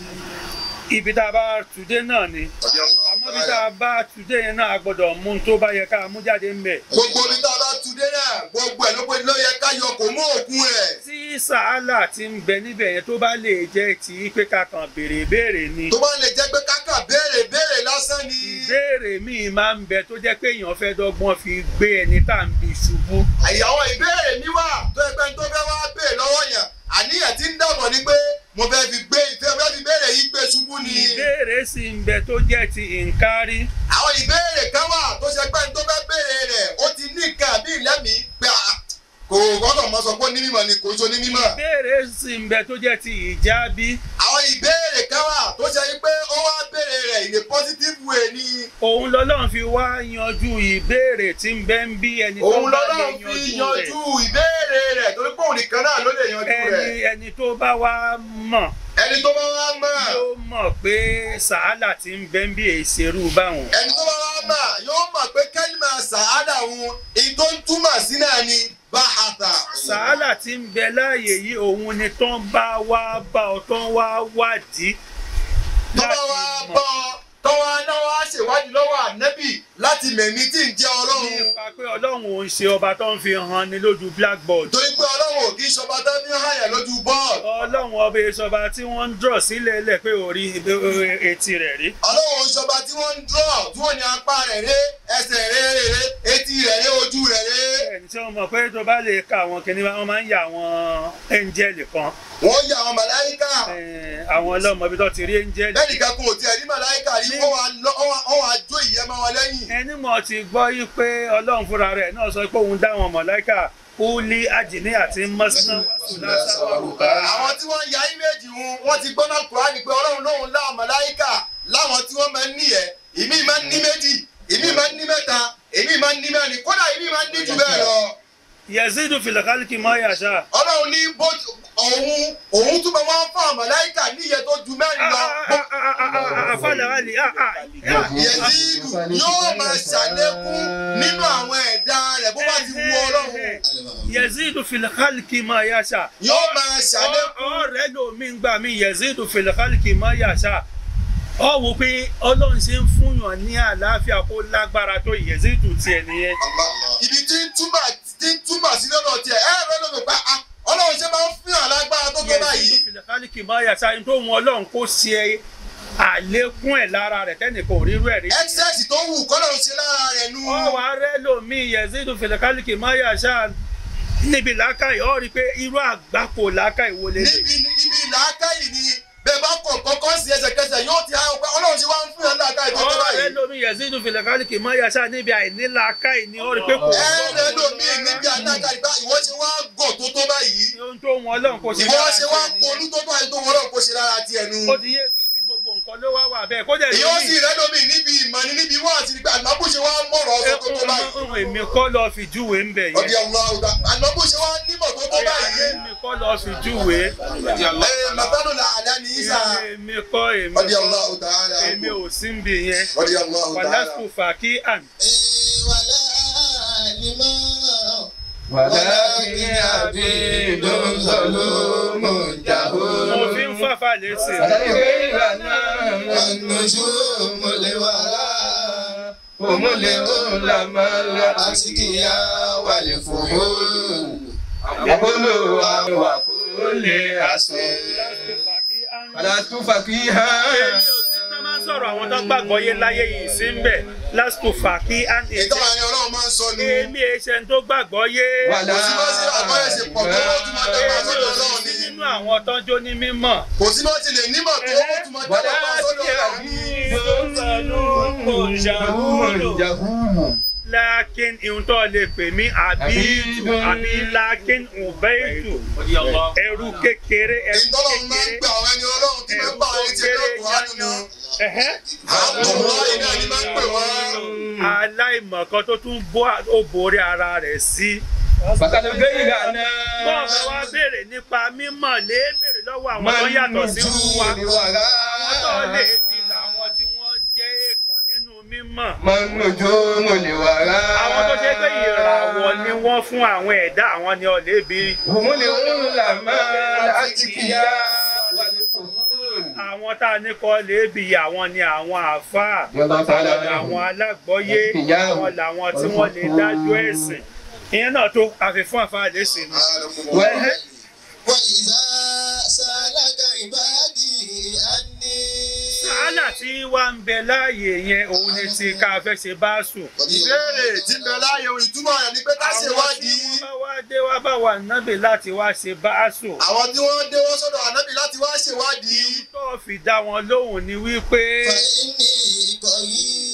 ibi tá a bá tùdé náà ni àmọ́ ibi tá a bá tùdé yẹn náà a gbọ́dọ̀ mú un tó bá yẹ ká mú jáde ń bẹ̀. gbogbo ibi tá a bá tu dé náà gbogbo ẹ̀ ló yẹ ká yọ kò mú òkun rẹ̀. tí sàálà ti ń bẹ níbẹ̀ yẹn tó bá lè jẹ́ ti pé ká kàn béèrè béèrè ni. tó bá lè jẹ́ pé kákà béèrè lásán ni. ìbéèrè míì máa ń bẹ tó jẹ́ pé èèyàn fẹ́ dọ́gbọ́n fi gbé ẹni tá à ń bi ṣubú. àyàwó ìbéèrè mi wà tó ẹgbẹ́ tó fẹ́ wá béèrè lọ́wọ́ yẹn àníyàn tí ń dàbọ̀ ni pé mo fẹ́ fi béèrè yìí gbé ṣubú ni. ìbéèrè sì ń bẹ tó jẹ́ ti ìǹkárí. àwọn ìbéèrè kan wà tó ṣe pé tó fẹ́ béèrè rẹ̀ ó ti ní nǹkan àbí ìlẹ́mìí pé kò gbọ́dọ̀ mọ sọ pé ní mímọ̀ ni kò so ní mímọ̀. ìbéèrè sì ń bẹ tó jẹ́ ti ìjábí. àwọn ìbéèrè kan wà tó ṣe pé ó wá béèrè rẹ̀ in a positive way ni. òun lọ́lọ́run fi wá yanjú ìbéèrè tí ń bẹ ń bí ẹni tó òun bá lè lọ́lọ́run fi yanjú rẹ̀. yanjú ìbéèrè rẹ̀ torí pé òun nìkan náà ló lè yanjú rẹ̀. ẹni tó bá wá mọ̀ ẹni tó bá wá mọ̀ yóò mọ̀ pé sàálà tí ń bẹ ń bí èsèrú báwọn. ẹni tó bá wá mọ̀ yóò mọ̀ pé kẹ́límà sàádà òun èyí tó ń túmọ̀ sí náà ni báhàtà. sàálà tí ń bẹ láàyè yìí òun ni tán bá wá bá ọ tán wá wádìí. tó bá wá bọ́ tó wá náà wá ṣèwádìí lọ́wọ́ ànẹ́bì láti mẹ̀mí tí ń jẹ́ ọlọ́run. nípa pé ọlọ́run ò ń ṣe ọba tó ń fi hàn ní lójú blackboard. torí pé ọlọ́run ò kì í ṣọba tó fi hàn yẹn lójú bọ́ọ̀lù. ọlọ́run ọba ìṣọba tí wọ́n ń dọ̀ sílẹ̀ lẹ̀ pé orí etí rẹ̀ rí. ọlọ́run ò ṣọba tí wọ́n ń dọ̀ tí wọ́n ní apá rẹ̀ ré ẹsẹ̀ rẹ̀ ré etí rẹ̀ ré ojú rẹ̀ ré. ẹni tí wọ́n mọ̀ pé tó bá lè ka àwọn kìnìún wọn máa ń yà àwọn áńgẹ́lì kan. wọ́n yà àwọn màláíkà. àwọn ọlọ́mọ ibi tó ti rí áńgẹ́lì. bẹ́ẹ̀ nìkan kò tiẹ̀ rí màláíkà rí wọ́n wá jó ìyẹn máa wọn lẹ́yìn. ẹni mọ̀ ti gbọ́ yí pé ọlọ́run fúnra rẹ̀ náà sọ pé òun dá àwọn màláíkà kúlí àjìní àti mọ́sánná àwọn tí wọ́n ya íméèjì wọn ti gbọ́ná Kùránì pé ọlọ́run lóhun láwọn màláíkà láwọn tí wọ́n máa ń ní ẹ̀ ìmí máa ń ní méjì ìmí máa ń ní mẹ́ta ìmí máa ń ní mẹ́rin kódà ìmí máa ń ní jù bẹ́ẹ̀ lọ. yazidu fil khalqi ma yasha. ọlọ́run ní bó òun tún máa wá fún àwọn màláíkà níyẹn tó ju mẹ́rin lọ. afálàwálì Yazidu yóò máa ṣàlékún nínú àwọn ẹ̀dá rẹ̀ bó bá ti wù ọlọ́run. yazidu fil khalqi ma yasha. yóò máa ṣàlékún. ọ̀rẹ́ lomi ń gbà mí yazidu fil khalqi ma yasha. ọ wò pé ọlọ́run ṣe ń fúnyàn ní àlàáfíà kó lágbára tó yazidu tiẹ̀ nìyẹn. ibi tí ń túmọ̀ sí lọ́dọ̀ tiẹ̀ rẹ́ lọ́dọ̀ pé ọlọ́run ṣe máa ń fúnyàn lágbára tó tó báyìí. yazidu fil khalqi ma yasha ní tó wọn ọlọ́run kó ṣe àlékún ẹ̀ lára rẹ̀ tẹ́nìkan ò rírú ẹ̀ rí. ẹ́ksẹ́sì tó wù kọ́lọ́run ṣe lára rẹ̀ nu. ọwọ́ arẹ́ lomi yazidu fil khalqi ma yasha níbi làákàyè ọ rí i pé irú àgbákò làákàyè wo lè lè. níbi làákàyè ni bẹ́ẹ̀ bá kọ̀ kọ́kọ́ sí ẹsẹ̀kẹsẹ̀ yóò ti hàn pé ọlọ́run ṣe wá ń fún yàn làákàyè tó tó báyìí. ọ̀rẹ́ lomi yazidu fil khalqi ma yasha níbi àìní làákàyè ni ọ rí i pé kò. ẹ̀rẹ́ lomi níbi àlàkàyè bá ìwọ ṣe wá gọ̀ tó tó báyìí. ohun tó wọn ọlọ́run kò ṣe ìwọ ṣe wá polú tó báyìí tó wọn ọlọ́run kò ṣe lára tiẹ̀ nu. ó ti yé ibi gbogbo nǹkan ló wá wà wà bẹ́ẹ̀ kó dẹ̀ Èyí ó sì rẹ́ lómi níbi ìmọ̀ ni níbi wọ́n àti nígbà àná bó ṣe wá mọ̀rọ̀ ọ̀sọ̀ tó tó báyìí. èmi kọ́ lọ fi júwe ń bẹ̀ Ọdí yẹn. ọlọ́ọ̀dà àná bó ṣe wá nímọ̀ tó tó báyìí. èmi kọ́ lọ fi júwe. Màtánù làálá ní Ìsà. èmi kọ́ Ọdí ọlọ́ọ̀dà ara. èmi ò sí ń bì yẹn. Ọdí ọlọ́ọ̀dà ara. wàlásù fàkí àn. wàlá àlìmọ́. ولكن عبيد ظلوم جهول mo fi ń fàfà lẹ́sẹ̀. النجوم الورى هم العلماء الأتقياء والفحول وكلها وكل أصل ولست فقيها. tó máa ń sọ̀rọ̀ àwọn tó gbàgbọ́ yé láyé yìí sí ń bẹ̀ lásìkò fàkí àn. Ìtọ́wà ni Ọlọ́run máa ń sọ ni. èmi ẹ̀ṣẹ̀ tó gbàgbọ́ yé. Kò sí bá sí àgbọ́yẹ̀ ṣe pọ̀ tó ó tún máa dẹ́gbà sọ́dọ̀ Ọlọ́run ni. nínú àwọn tó ń jó ní mímọ̀. Kò sí bá ti lè nímọ̀ tó ó tún máa dẹ́gbà sọ́dọ̀ Ọlọ́run ni. Lákín ihun tó lè pè mí àbídù àbí lákín ùbẹ́ẹ̀dù ẹrú kékeré ẹrú Ìtọ́lọ́run máa ń kékeré gbà àwọn ẹni Ọlọ́run tí máa ń bá àwọn ẹni tí ó kọ̀ wá nínú. Àwọn ọmọ iná ni máa ń pè wọ́n. aláìmọ̀kan tó tún ó borí ara rẹ̀ sí. Bàtàlẹ̀ gbẹ̀yìnlá náà. Bọ́ọ̀bù wa béèrè nípa mímọ̀ lé béèrè lọ́wọ́ àwọn tó yàtọ̀ sí wa. Àwọn tó lè di làwọn tí wọ́n jẹ́ èèkàn nínú mímọ̀. Mọ̀nùjú mo lè wà rá. Àwọn tó ṣe pé ìràwọ̀ ni wọ́n fún àwọn ẹ̀dá àwọn ni ọ̀lẹ́bí. Mo lè ń là máa láti kíyà wà ní kòkòrò. Àwọn tá a ní kọ́ lébi àwọn ni àwọn àáfàá. Àwọn alágbọ́yé. Àwọn làwọn tí wọ́n lè dájú ẹ̀sìn. Ìyẹn náà tó àfi fún àfáà lẹ́sìn ni. وإذا سألك عبادي عني. Sàálà tí wá ń bẹ láàyè yẹn òun ni ti ká fẹ́ ṣe bá sùn. Ìbéèrè tí ń bẹ láàyè ìtumọ̀ rẹ̀ ni pé ká ṣe wádìí. Àwọn tí wọ́n bá wá dé wá bá wà nábì láti wá ṣe bá sùn. Àwọn tí wọ́n dé wọ́n sọ́dọ̀ ànábì láti wá ṣèwádìí. Tó fi dá wọn lóhùn ni wípé فإني قريب.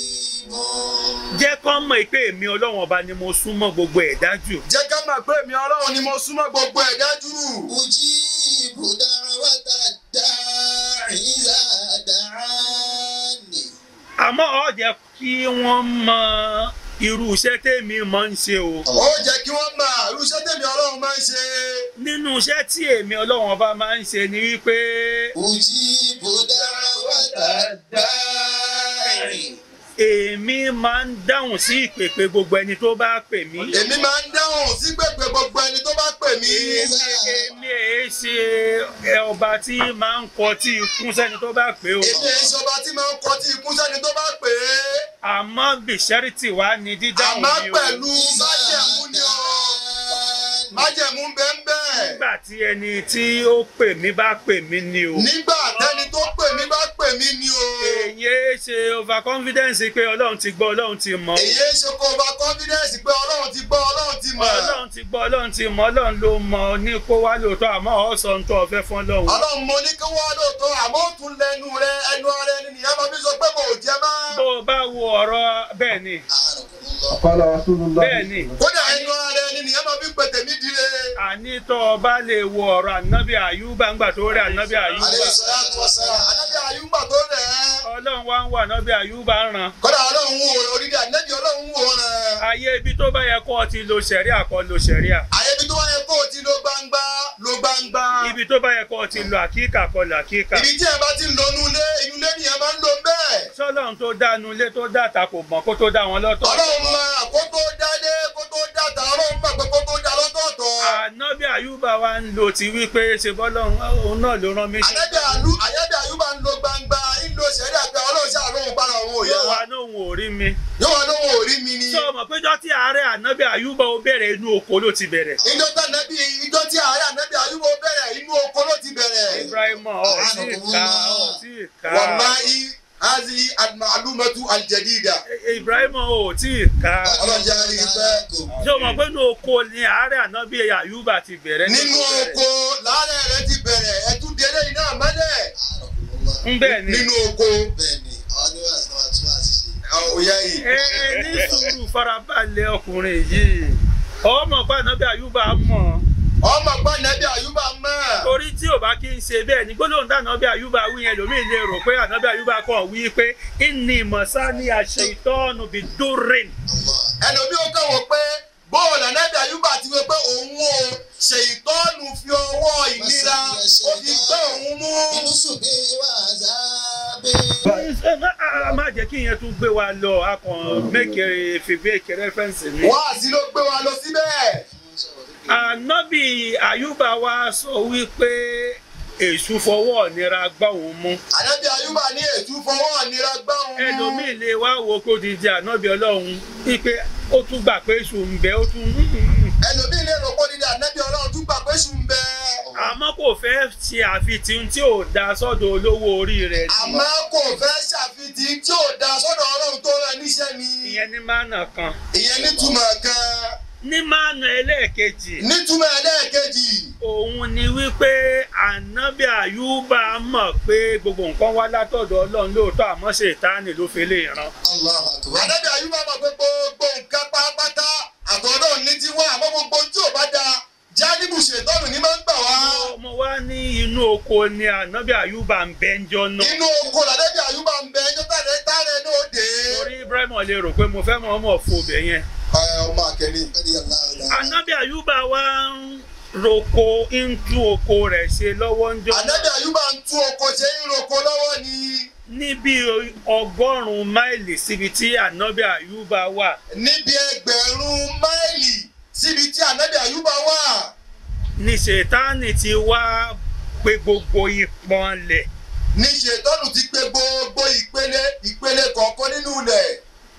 jẹ́ kán mọ̀ pé èmi Ọlọ́run ọba ni mo súnmọ́ gbogbo ẹ̀dá jù. Jẹ́ ká mọ̀ pé èmi Ọlọ́run ni mo súnmọ́ gbogbo ẹ̀dá jù. أجيب دعوة الداعي إذا دعاني. Àmọ́ ó jẹ́ kí wọ́n mọ irú iṣẹ́ tèmi máa ń ṣe o. Ó jẹ́ kí wọ́n mọ̀ irúṣẹ́ tèmi Ọlọ́run máa ń ṣe. Nínú iṣẹ́ tí èmi Ọlọ́run ọba máa ń ṣe ni wípé أجيب دعوة الداعي. èmi máa ń dáhùn sí ìpèpè gbogbo ẹni tó bá pè mí. Èmi máa ń dáhùn sí pèpè gbogbo ẹni tó bá pè mí. Èmi èé ṣe ọba tí máa ń kọtí ikún sẹ́ni tó bá pè o. Èmi èyí ṣọba tí máa ń kọtí ikú sẹ́ni tó bá pè é. Àmọ́ bìṣẹ́rìtì wá ní dídáhùn Àmọ́ mi o. pẹ̀lú májẹ̀mú ni o. Májẹ̀mú bẹ́ẹ̀. Nígbà tí ẹni tí ó pè mí bá pè mí ni o. Nígbà tẹ́ni tó pè mí bá pè mí ni o. Èyí ṣe over confidence pé Ọlọ́run ti gbọ́ Ọlọ́run ti mọ̀. Èyí ṣe kó o bá confidence pé Ọlọ́run ti gbọ́ Ọlọ́run ti mọ̀. Ọlọ́run ti gbọ́ Ọlọ́run ti mọ̀ Ọlọ́run ló mọ̀ ní kó wá lóòótọ́ àmọ́ ọ̀ sọ ń tọ́ ọ fẹ́ fún Ọlọ́run. Ọlọ́run mo ní kí wọ́n lóòótọ́ àmọ́ ó tún lẹ́nu rẹ ẹnu ara ẹni nìyẹn máa fi sọ pé mo ò jẹ mọ́. Bó o bá wo ọ̀rọ̀ bẹ́ẹ̀ ni bẹ́ẹ̀ ni Kódà ẹnu ara ẹni nìyẹn máa fi pètè mí dire. àní tó o bá lè wo ọ̀rọ̀ ànábì Àyúbà ńgbà tó rí ànábì Àyúbà. Alayhi salatu wassalam. Ànábì Àyúbà tó rẹ̀ ẹ́. Ọlọ́run wá ń wà ànábì Àyúbà ń ràn. Kódà Ọlọ́run wò orílẹ̀ ànábì Ọlọ́run wò rẹ̀. Ayé ibi tó bá yẹ kó o ti lo ṣẹ̀ríà kó lo ṣẹ̀ríà. Àyè ibi tó wáyé kó o ti lo gbangba lo gbangba. Ibi tó bá yẹ kó o ti lo àkíkà kó lo àkíkà. Ibi tí ẹ bá ti ń lo inú ilé nìyẹn máa ń lo bẹ́ẹ̀. Sọ́lọ́run tó dánu ilé tó dáta kò mọ̀ kó tó dá wọn lọ́tọ̀. Ọlọ́run máa kó tó dálé kó tó dáta Ọlọ́run máa pé kó tó dá lọ́tọ̀ọ̀tọ̀. Ànábì Àyúbà wa ń lo ti wípé ṣe bọ́lọ́run òun náà ló rán mi sí. Ànábì Àyúbà ń lo gbangba ń lo ṣẹ̀rí àgbà Ọlọ́run ṣáà lóhun para òun òyà. Yóò wá lóhun ò rí mi. Yóò wá lóhun ò rí mi ni. Ṣé o mọ̀ pé ìjọ́ tí àárẹ̀ Ànábì Àyúbà ó bẹ̀rẹ̀ inú oko ló ti bẹ̀rẹ̀? Ìjọ tí ààrẹ ànábì Àyúbà bẹ̀rẹ̀ inú oko ló ti bẹ̀rẹ̀. Ibrahim ọtí ìka. Wallahi hazihi al-ma'lumatu al-jadida. Ibrahim ọtí ìka. Ọlọ́jà rí i pẹ́. Ṣé o mọ̀ pé inú oko ni àárẹ̀ Ànábì Àyúbà ti bẹ̀rẹ̀? Nínú oko láàrẹ̀ rẹ ti bẹ̀rẹ̀ ẹ̀tún délé iná mọ́lẹ̀. Ń bẹ̀ ni. Nínú oko. Bẹ́ẹ̀ni, àwọn oníwàásù náà tún wá ti ṣe. Òyà yìí. Ní sùúrù farabalẹ̀ ọkùnrin yìí. Ọmọ pa Ànábì Àyúbà mọ̀. Ọmọ pa Ànábì Àyúbà mọ̀. Tó torí tí ò bá kí n ṣe bẹ́ẹ̀ ní gbólóhùn tí ànábì àyùbá wí yẹn lómi lè rò pé ànábì àyùbá kàn wí pé inni masani ash-shaytanu bid-durrin. ẹlòmí ó kàn wọ́n pé bóòlù ànábì àyùbá ti wí pé òun ò ṣe ìtọ́nù fi ọwọ́ ìnira ó fi gbé òun mú. má jẹ́ kí ìyẹn tún gbé wa lọ a kàn mẹ́kẹ̀rẹ̀ fìbẹ́ẹ̀kẹ̀ rẹ́fẹ̀nsì mi. wáàsí ló gbé wa lọ síbẹ̀. ànábì àyùbá wa sọ wípé èṣù fọwọ́ ìnira gbá òun mú. ànábì àyùbá ní èṣù fọwọ́ ìnira gbá òun mú. ẹlòmíì lè wá wo kó di ànábì ọlọ́run wípé ó tún gbà pé èṣù ń bẹ ó tún. ẹlòmíì lè rò kó di ànábì ọlọ́run tún gbà pé èṣù ń bẹ. àmọ́ kò fẹ́ ṣe àfitì tí ò da sọ́dọ̀ olówó orí rẹ̀ ni. àmọ́ kò fẹ́ ṣàfitì tí ò da sọ́dọ̀ ọlọ́run tó rán níṣẹ́ ni. ìyẹn ní mánà kan. ìyẹn nítumọ̀ kan. ní mánà ẹlẹ́ẹ̀kejì. nítumọ̀ ẹlẹ́ẹ̀kejì. òun ni wípé ànábì àyùbá mọ̀ pé gbogbo nǹkan wá látọ̀dọ̀ ọlọ́run lóòótọ́ àmọ́ ṣètánì ló fi lè ràn. ànábì àyùbá mọ̀ pé gbogbo nǹkan pátápátá àtọ̀dọ̀ ní ti wá àmọ́ gbogbo tí ò bá da jánibù ṣètọ́nù ní máa ń gbà wá. mo wá ní inú oko ni ànábì àyùbá ń bẹ ń jọ náà. inú oko lànábì àyùbá ń bẹ ẹjọ́ tàdé tàdé náà dé. torí Ibrahim lè rò pé mo fẹ́ mọ̀ ọmọ fòbẹ̀ yẹn. ọmọ akẹ́lẹ́. ànábì àyùbá wa ń roko ń tú oko rẹ̀ ṣe lọ́wọ́ ń jọ. ànábì àyùbá ń tú oko ṣe ń roko lọ́wọ́ ni. níbi 100 máìlì síbi tí ànábì àyùbá wà. níbi 1,000 máìlì síbi tí ànábì àyùbá wà. ní ṣètánì ti wá pé gbogbo ìpọ́nlẹ̀. ní ṣètọ́nù ti pé gbogbo ìpele kọ̀ọ̀kan nínú ilẹ̀.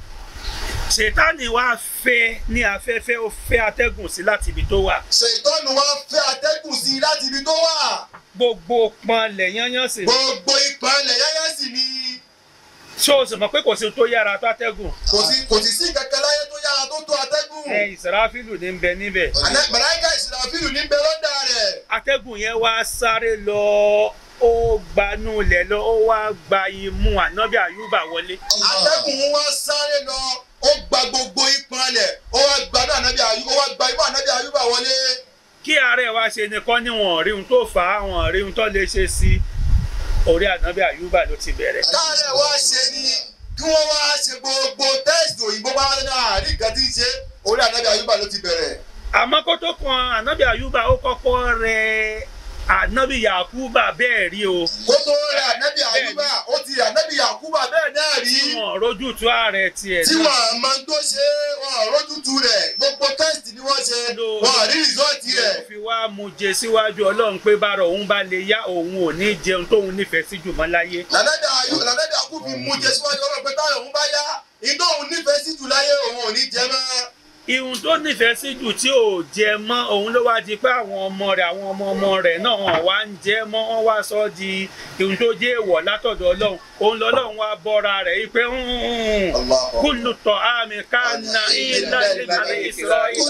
ṣètánì wá fẹ́ ní afẹ́fẹ́ ó fẹ́ atẹ́gùn sí láti ibi tó wà. ṣètọ́nù wá fẹ́ atẹ́gùn sí láti ibi tó wà. gbogbo pọ́nlẹ̀ yányán sì ni. gbogbo ìpọ́nlẹ̀ yányán sì ni. ṣé o sì mọ̀ pé kò sí tó yára tó atẹ́gùn. kò sí kankan láyé tó yára tó tó atẹ́gùn. Ìsìráfílù ní ń bẹ níbẹ̀. màláíkà Ìsìráfílù ní ń bẹ lọ́dà rẹ̀. atẹ́gùn yẹn wá sáré lọ ó gbanú ilẹ̀ lọ ó wá gba imú ànábì àyùbá wọlé. atẹ́gùn wá sáré lọ ó gba gbogbo ìpọ́nlẹ̀ ó wá gba imú ànábì àyùbá wọlé. kí ààrẹ wa ṣe nìkan ni wọn rí ohun tó fà á wọn rí ohun tó lè ṣe sí orí ànábì àyùbá ló ti bẹ̀rẹ̀. káàrẹ̀ wá ṣe ni kí wọ́n wá ṣe gbogbo tẹ́sítì òyìnbó bá wá ní àárín nǹkan tí ń ṣe orí ànábì àyùbá ló ti bẹ̀rẹ̀. àmọ́ kó tó kan ànábì àyùbá ó kọ́kọ́ rẹ ànábì Yakuba bẹ́ẹ̀ rí o. kó tó rẹ ànábì àyùbá ó ti rẹ ànábì Yakuba bẹ́ẹ̀ náà rí. tí wọn rójútu ààrẹ tiẹ̀. tí wọn máa ń tó ṣe wọn rójútu rẹ̀ gbogbo tẹ́sítì ni wọ́n ṣe wọn rí rìsọ́ọ̀tì rẹ̀. ló fi wá mú jẹ síwájú Ọlọ́run pé bára òun bá lè yá òun ò ní jẹun tóun nífẹ̀ẹ́ sí jù mọ́ láyé. lànàbì Yakubu fi mú jẹ síwájú Ọlọ́run pé táwọn òun bá yá ìdó òun nífẹ̀ẹ́ sí jù láyé òun ò ní jẹ mọ́. ihun tó nífẹ̀ẹ́ sí jù tí ò jẹ mọ́ òun ló wá di pé àwọn ọmọ rẹ̀ náà wọ́n wá ń jẹ mọ́ wọ́n wá sọ di ihun tó jẹ́ èèwọ̀ látọ̀dọ̀ Ọlọ́run òun lọ́lọ́run wá bọ́ra rẹ̀ yìí pé kullu ta'ami kana illa li bani Isra'il.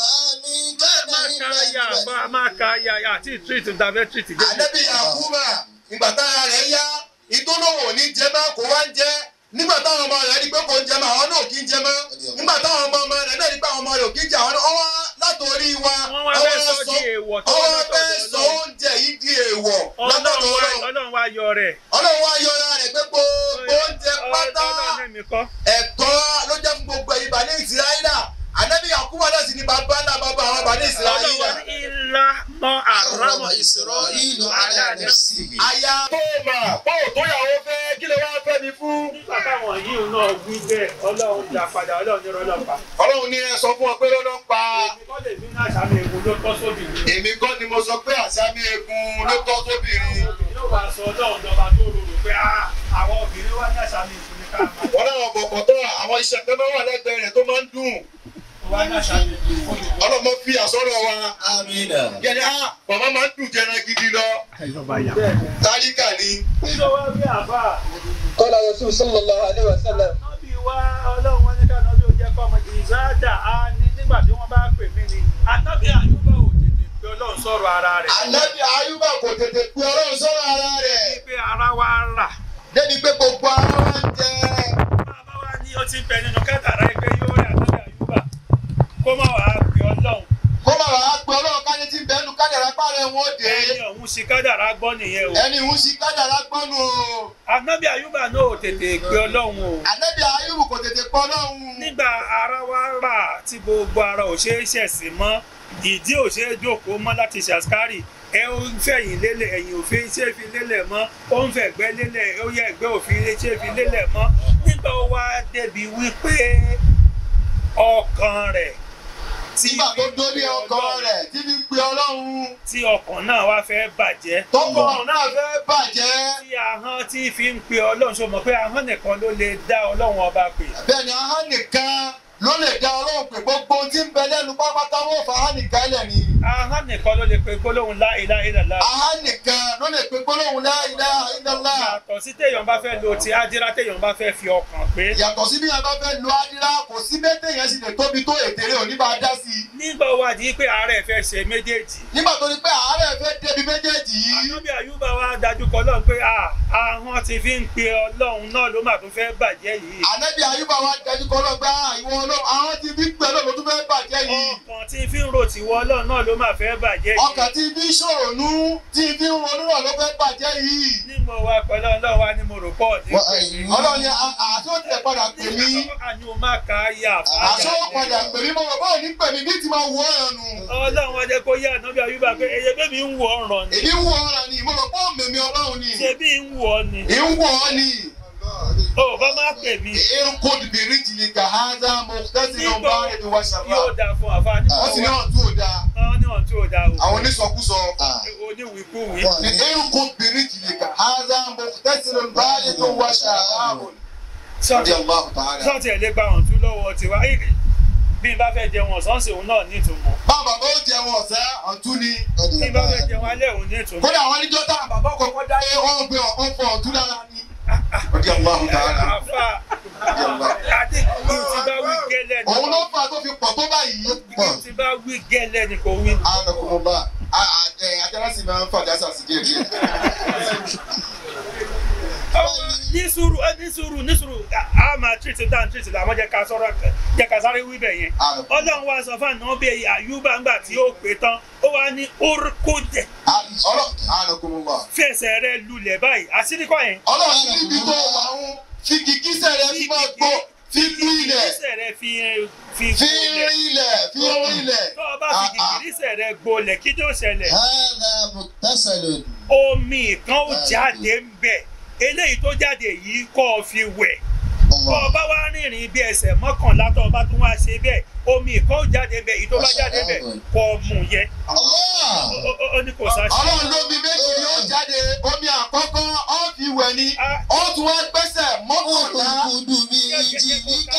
àmàkàyà àti tírìtì dàbẹ́ tírìtì. ànábì Yakuba ìgbà tára rẹ̀ yá ìdólówó ní jẹ mọ́ kó wá ń jẹ nígbà táwọn ọmọ rẹ̀ rí pé kò ń jẹ mọ́ àwọn náà kì í jẹ mọ́ nígbà táwọn ọmọ rẹ̀ náà rí pé àwọn ọmọ rẹ̀ ò kì í jẹ àwọn náà ọwọ́ látòrí wa ọwọ́ fẹ́ sọ oúnjẹ yìí di èèwọ̀ látọ̀dọ̀ Ọlọ́run wá yọ rẹ̀. Ọlọ́run wá yọ rẹ̀ pé gbogbo oúnjẹ pátá ẹ̀tọ́ ló jẹ́ fún gbogbo Bani Ísírẹ́lì ànábì Yakuba náà sì ní bàbá ńlá bàbá àwọn Bani Ísírẹ́lì. Ọlọ́run ilá mọ́ àrámọ̀ Ísírẹ́lì ala nafsihi. àyà tó mà bó tó yàwó fẹ́ kí lè wá fẹ́ mi fún. nígbà táwọn yìí náà wí bẹ́ẹ̀ Ọlọ́run dá padà Ọlọ́run ní rọ́lọ́pàá. Ọlọ́run ní ẹ sọ fún ọ pé lọ́lọ́pàá. èmi kọ́ lè mí ní àṣà mi ègún ló tọ́ sóbìnrin. èmi kọ́ ni mo sọ pé àṣà mi ègún ló tọ́ sóbìnrin. yóò wá sọ Ọlọ́run dọba tó rorò pé àwọn obìnrin wá ní àṣà mi ègún ní ká máa. wọ́n láwọn bọ̀bọ̀ tó àwọn iṣẹ́ pẹ́ máa wà lẹ́gbẹ̀ẹ́ rẹ̀ tó máa ń dùn. Ọlọ́mọ fi àsọ̀rọ̀ wa. Amina. Yẹ́nì bàbá máa ń dùn jẹran gidi lọ. Tálíkà ni. kí ló wá bí àbá. Qala Rasul sallallahu alaihi wasallam. nọ́bì wá Ọlọ́run wọn ní ká nọ́bì ó jẹ́ kọ́ ọmọ ìzáàdà á ní nígbà tí wọ́n bá pè mí ni. ànábì Àyùbá ò tètè pé Ọlọ́run sọ̀rọ̀ ara rẹ̀. Ànábì Àyùbá kò tètè pé Ọlọ́run sọ̀rọ̀ ara rẹ̀. débi pé ara wa rà. débi pé gbogbo ara wa ń jẹ. bàbá wa ní ó ti bẹ nínú kátàrá ẹgbẹ́ yóò rí ànábì Àyùbá kó má wàá pè Ọlọ́run. kó má wàá pé Ọlọ́run ká ní ti bẹ́ẹ̀nu kádàrá pàrọ̀ wọn dé. ẹni ọ̀hún ṣe ṣì kádàrá gbọ́ nìyẹn o. ẹni ń ṣi kádàrá gbọ́nu o. Ànábì Ayúbà náà ò tètè pe Ọlọ́run o. Ànábì Ayúbù kò tètè pọ́ lọ́hùn. Nígbà ara wa rà tí gbogbo ara ò ṣeé ṣẹ̀sìn mọ́, ìdí ò ṣeé jókòó mọ́ láti ṣàṣkárì, ẹ ó ń fẹ̀yìn lélẹ̀, ẹ̀yìn òfin ṣé fi lélẹ̀ mọ́, ó ń fẹ̀gbẹ́ lélẹ̀, ó yẹ ẹ̀gbẹ́ òfin ṣé fi lélẹ̀ mọ́. Nígbà ó wá débi wípé ọkàn rẹ̀ nígbà tó dórí ọkàn rẹ̀ tí fi pe Ọlọ́run. tí ọkàn náà wá fẹ́ bàjẹ́. tọkàn náà fẹ́ bàjẹ́. tí ahọ́n tí fi ń pe Ọlọ́run, ṣó mọ̀ pé ahọ́n nìkan ló lè dá Ọlọ́run ọba pè. bẹ́ẹ̀ni ahọ́n nìkan ló lè dá Ọlọ́run pè, gbogbo tí ń bẹ lẹ́nu pápátá wọ́n fa ahọ́n nìkan lẹ̀ ni. ahọ́n nìkan ló lè pe gbólóhùn la ilaha illallah. ahọ́n nìkan ló lè pe gbólóhùn la ilaha illallah. yàtọ̀ sí téèyàn bá fẹ́ lo ti ádírá, téèyàn bá fẹ́ fi ọkàn pé. yàtọ̀ sí bí yàrá bá fẹ́ lo ádírá, kò sí bẹ́tẹ̀ yẹn sì lè tóbi tó ètèrè òní bá dá sí i. nígbà wá di pé àárẹ̀ fẹ́ ṣe méjèèjì. nígbà tó ní pé àárẹ̀ fẹ́ débi méjèèjì yìí. Ànábì Ayúbà wá dájú kọ Ọlọ́run pé ahọ́n ti fi ń pe Ọlọ́run náà ló mà tún fẹ́ bàjẹ́ yìí. Ànábì Ayúbà wá dájú kọ Ọlọ́run pé ìwọ Ọlọ́run ahọ́n ti fi ń pe Ọlọ́run ló tún fẹ́ bàjẹ́ yìí. ọkàn tí fi ń ro tìwọ Ọlọ́run náà ló mà fẹ́ bàjẹ́ yìí. ọkàn tí fi ń ṣòronú tí fi ń ronú náà ló fẹ́ bàjẹ́ yìí. nígbà wá pẹ̀lú Ọlọ́run wá ní mo rò pọ̀ ní Ọlọ́run ni àṣọ tẹ̀ padà pè mí. àní o má ka yà fáyà. àṣọ padà pè mí, mo rò báwo ní pè mí bí ti máa wọ ọ̀ràn nù. Ọlọ́run wá jẹ́ kó yá Ànábì Ayúbà pé èyẹ bẹ́ẹ̀ mi ń wọ ọ̀ràn ni. èmi ń wọ ọ̀ràn ni, mo rò pé òmèmí Ọlọ́run ni. ṣe bí ń wọ ni. ń wọ ọ ni. o bá má pè mí. irko bìrì jìnnì kàhánzá mo tẹ́sí ló ń bá ètò wa ṣàlá. yóò dáa fún àfáàní. wọ́n sì ní ọ̀hún tó dáa. wọ́n ní ọ̀hún tó dáa o. àwọn onísọkúsọ. oníwìkúwì. ní irko bìrì jìnnì kàhánzá mo tẹ́sí ló ń bá ètò wa ṣàlá. sọ́ọ̀tì ẹ̀ lè gba ọ̀hún tú lọ́wọ́ tiwa. bí n bá fẹ́ jẹun ọ̀sán sí òun náà nítumọ̀. bàbá ó jẹun ọ̀sẹ̀ ọ̀tún ni. bí n bá fẹ́ jẹun alẹ́ òun nítumọ̀. kódà àwọn oníjọ́ tá bàbá kọ̀ọ̀kan dáyé wọ́n gbé ọ̀pọ̀ ọ̀tún lára ni. ọdí Allahu ta'ala. àfa àti kí n ti bá wí gẹ́lẹ́ ni. òun ló fà tó fi pọ̀ tó báyìí. kí n ti bá wí gẹ́lẹ́ ni kò wí. ànàkùnmọ̀bá àjẹrásì máa ń fàjà sàṣì díẹ̀ díẹ̀. ní sùúrù a máa tírìtì dáhùn tírìtì làwọn jẹ́ ká sáré wí bẹ̀ yẹn. Ọlọ́run wa sọ fún Ànábì Ayúbà ńgbà tí ó pè tán ó wá ní orúkọjẹ. ànàkùnmọ̀bá. fẹsẹ̀ rẹ lulẹ̀ báyìí àṣírí kọ́ yẹn. Ọlọ́run ní ibi tó wà ń fi gìgísẹ̀ rẹ fi máa gbó fi lú ilẹ̀. gìgísẹ̀ rẹ fi rinlẹ̀ fi rinlẹ̀. tó o bá fi gìgísẹ̀ rẹ gbolẹ̀ kí ló ṣẹlẹ̀. هذا متصل. omi kan ó jáde ń bẹ̀ eléyìí tó jáde yìí kọ́ ọ fi wẹ̀. Bọ́ ọ bá wá rìnrìn bí ẹsẹ̀ mọ́kànlá tó o bá tún wá ṣe bẹ́ẹ̀ omi kan ó jáde bẹ́ẹ̀ ìtọ́ bá jáde bẹ́ẹ̀ kọ́ ọ mú yẹ. ó ní kò sáṣẹ. Ọlọ́run lómi méjì ni ó jáde, omi àkọ́kọ́ ó fi wẹ̀ ni ó tún wá gbẹ́sẹ̀ mọ́kànlá. أركض برجلك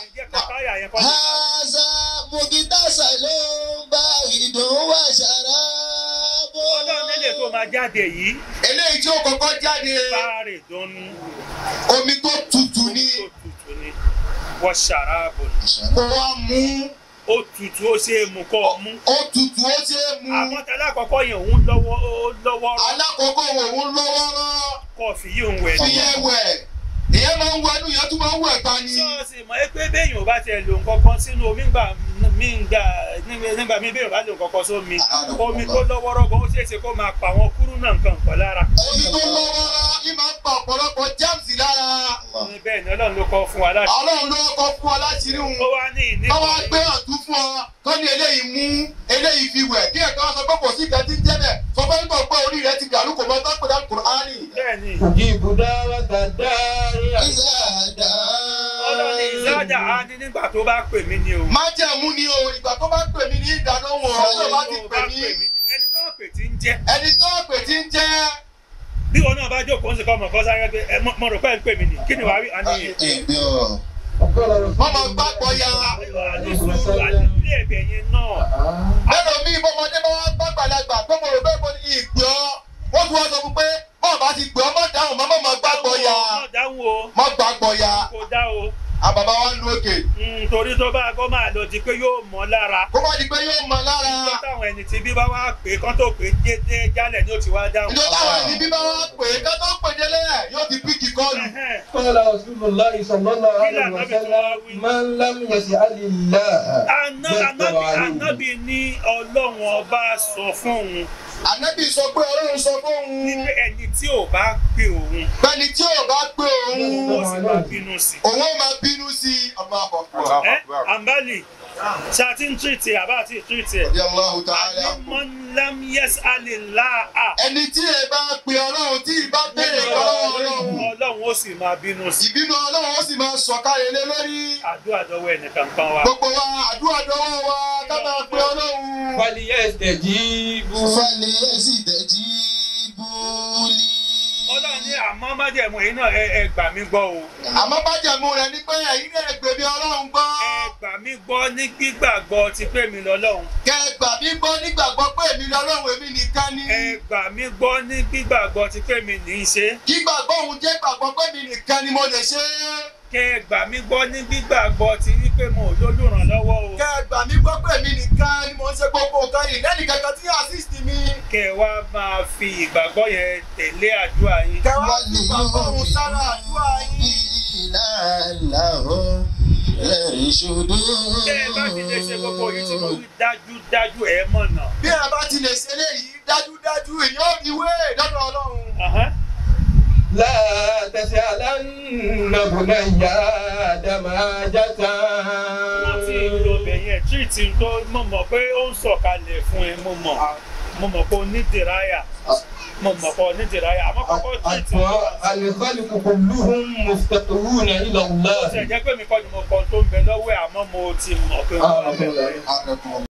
هذا مغتسل بارد وشراب. Ọlọ́run nílé tó máa jáde yìí. eléyìí tí ó kọ́kọ́ jáde. Báàrè dùnú. omi tó tutù ni. Tó tutù ni. Wọ́n ṣàràbò. kó wá mú. Ó tutù ó ṣe é mu kọ́ ọ mú. ó tutù ó ṣe é mu. Àmọ́ tẹ́lẹ̀ àkọ́kọ́ yẹn òun lọ́wọ́. alákọ̀ọ́kọ́ òun lọ́wọ́ rán. Kọ̀ọ̀fì yìí òun wẹ̀ fi yẹn wẹ̀. ìyẹn máa ń wẹ̀ ẹnu yẹn tún máa ń wẹ̀ ta ni. Sọ́ọ̀sì mọ̀ pé béèyàn ò bá tiẹ̀ lò nǹkan kan sínú omi nígbà míì béèyàn bá lò nǹkan kan sómi. Omi tó lọ́wọ́rọ́gọ́ ó ṣeé ṣe kó máa pa àwọn kúrú náà nǹkan kan lára. omi tó lọ́wọ́ rán yìí máa ń pa ọ̀pọ̀lọpọ̀ jáàmùsì lára. Bẹ́ẹ̀ ni Ọlọ́run ló kọ́ fún wa láti. Ọlọ́run ló kọ́ fún ọ láti rí òun. Ó wá ní ìní. wọ́n wá gbé ọ̀tún fún ọ tó ní eléyìí mú eléyìí fi wẹ̀ kí ẹ̀ka sọ pé kò sí ìgbà tí ń jẹ́ bẹ̀ sọ pé nígbà pé orí rẹ̀ ti dàrú kò mọ tó pè dá Kùránì. Bẹ́ẹ̀ ni. Ìbùdá wàtàdárí إذا Ọlọ́run ní ìsájà á ní nígbà tó bá pè mí ni o. májẹ̀mú ni o ìgbà tó bá pè mí ní ìdáná wọn ọ̀rọ̀ bá ti pè mí. Ẹni tó pè tí ń jẹ́. ẹni tó pè tí ń jẹ́. Bí wọn náà bá jókòó ń sèkọ́ ọmọ kan sáré pé mo rò pé ń pè mí ni kí ni wàá rí àníyàn. wọ́n máa gbàgbọ́ ya. Ilé ẹ̀bẹ̀ yẹn náà. lẹ́nu mi bọ́mọdé bá wá bá gbàlagbà pé mo rò pé mo ní ìgbẹ́ ọ́ wọ́n tún wá sọ fún pé bọ́ọ̀ bá ti gbẹ́ ọ́ mọ̀ dáhùn mọ́ gbàgbọ́ ya. Má dáhùn o. mọ́ gbàgbọ́ ya. Kò dá o. àbàbà wa ń lu òkè. Torí tó bá kọ́ máa lọ di pé yóò mọ́ lára. kó má di pé yóò mọ lára. Ìjọ táwọn ẹni tí bí bá wá pè kán tó pè jálẹ̀ ni ó ti wá dáhùn. ìjọ táwọn ẹni bí bá wá pè é ká tó pè délé yóò ti píkì kọ́ọ̀lù. قال رسول الله صلى الله عليه وسلم من لم يسأل الله جد عليه. Ànábì ní Ọlọ́run ọba sọ fún òun. Ànábì sọ pé Ọlọ́run sọ fún òun. Ní pé ẹni tí ò bá pè òun. Bẹ́ẹ̀ni tí ò bá pé òun. Ó sì máa bínú sí. Òun ó máa bínú sí ọmọ àkọ́kọ́. Àǹbálì ṣe àti ń tírìtì àbá àti ìtírìtì ẹ̀. Yallahu ta'ala. Man lam yas'alillaha. Ẹni tí ẹ bá pe Ọlọ́run tí ì bá béèrè Ọlọ́run. Ọlọ́run ó sì máa bínú sí. Ìbínú Ọlọ́run ó sì máa sọ̀kalẹ̀ lé lórí. Àdúrà dọ́wọ́ ẹnìkan kan wa. Gbogbo wa àdúrà dọ́wọ́ wa ká máa pe Ọlọ́run. فليستجيبوا. فليستجيبوا لي. Ọlọ́run ní àmọ́ májẹ̀mú yìí náà ẹ gbà mí gbọ́ o. Àmọ́ májẹ̀mú rẹ̀ ni pé ẹ̀yin náà gbè mí Ọlọ́run gbọ́. Ẹ gbà mí gbọ́ ní gbígbàgbọ́ ti pé mi lọ́lọ́run. Kẹ́ ẹ gbà mí gbọ́ nígbàgbọ́ pé èmi lọ́lọ́run èmi nìkan ni. Ẹ gbà mí gbọ́ ní gbígbàgbọ́ ti pé mi ní í ṣe. Kí gbàgbọ́ òun jẹ́ gbàgbọ́ pé èmi nìkan ni mo lè ṣe é. Kẹ́ ẹ gbà mí gbọ́ ní gbígbàgbọ́ ti rí pé mo ò lólùrànlọ́wọ́ o. Kẹ́ ẹ gbà mí gbọ́ pé èmi nìkan ni mo ń ṣe gbogbo nǹkan yìí lẹ́nì kankan tí assist mi. Kẹ́ ẹ wá máa fi ìgbàgbọ́ yẹn tẹ̀lé àdúrà yín. Kẹ́ wá fi gbàgbọ́ òun sára àdúrà yín. لعلهم يرشدون. Tẹ́ ẹ bá ti lè ṣe gbogbo yìí tí mo rí dájúdájú ẹ̀ mọ̀nà. Bí ẹ bá ti lè ṣe eléyìí dájúdájú èyí ó rí wé lọ́dọ̀ Ọlọ́run. لا تسألن بني آدم حاجة. Wọ́n ti lo bẹ̀yẹn tírìtì tó mọ̀ pé ó ń sọ̀kalẹ̀ fún ẹ mo mọ̀ pé o ní dìráyà àmọ́ kọ́kọ́ tírìtì. الخلق كلهم مفتقرون إلى Ó الله. ti ẹ̀ jẹ́ pé mi kọ́ ni mo kọ́ tó ń bẹ lọ́wọ́ ẹ̀ àmọ́ mo ti mọ̀ pé mo máa bẹ̀rẹ̀.